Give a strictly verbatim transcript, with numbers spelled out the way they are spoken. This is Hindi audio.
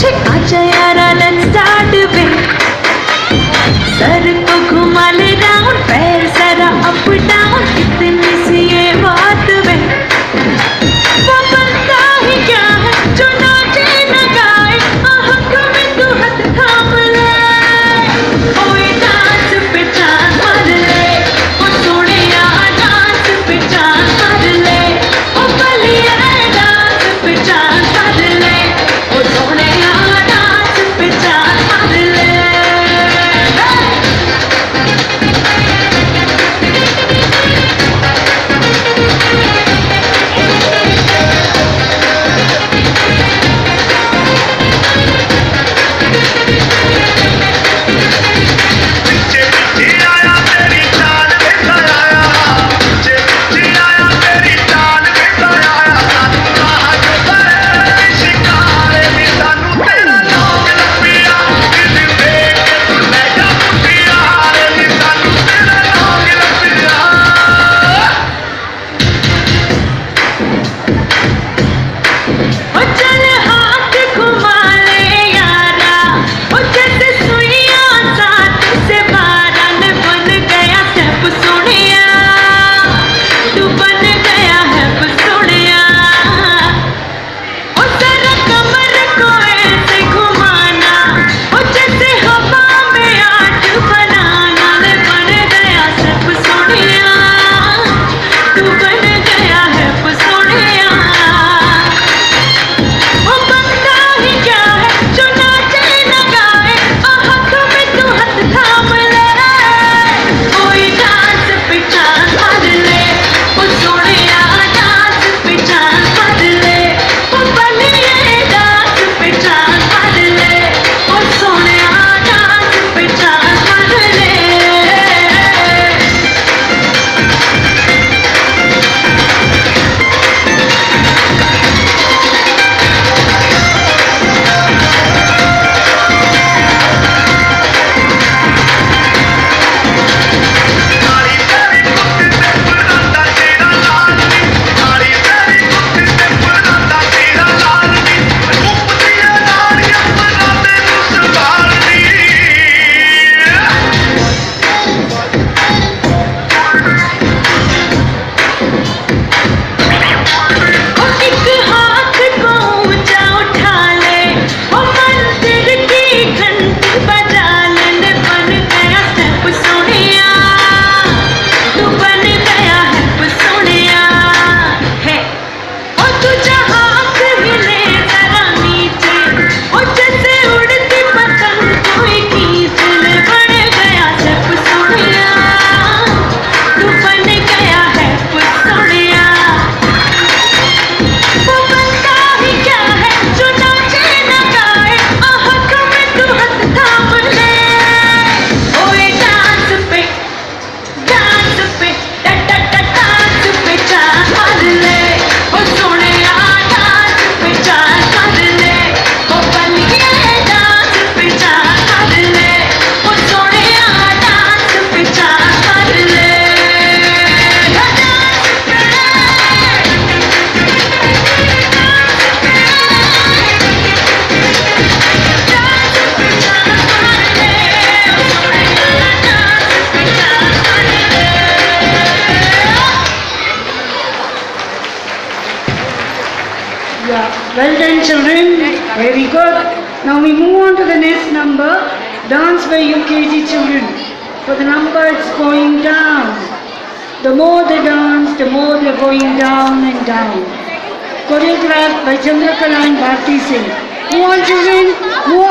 आजा यारा let's start it. सर को घुमा ले राउंड, पैर जरा अप डाउन, कितनी सी ये बात वे। वो बनता ही क्या है जो नाचे न गाए, आहट में तू हाथ थाम ले। ओए डांस पे जान मार ले, ओ सोनिया डांस पे जान मार ले, ओ बलिया डांस पे जान मार ले, ओ सोनिया डांस पे जान मार ले। Well done, children. Very good. Now we move on to the next number, dance by U K G children. For the number, it's going down. The more they dance, the more they're going down and down. Choreographed by Chandrakala and Bharti Singh. Move on, children. Move